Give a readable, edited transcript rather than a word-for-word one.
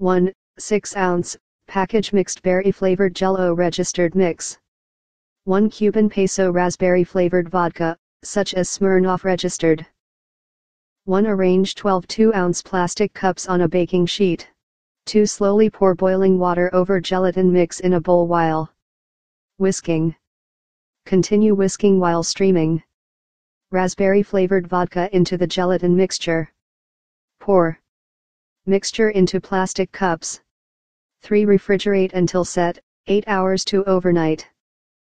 1. 6-ounce, package mixed berry-flavored Jell-O registered mix. 1 Cuban peso raspberry flavored vodka, such as Smirnoff registered. 1 Arrange 12 2-ounce plastic cups on a baking sheet. 2 Slowly pour boiling water over gelatin mix in a bowl while whisking. Continue whisking while streaming raspberry flavored vodka into the gelatin mixture. Pour mixture into plastic cups. 3 Refrigerate until set, 8 hours to overnight.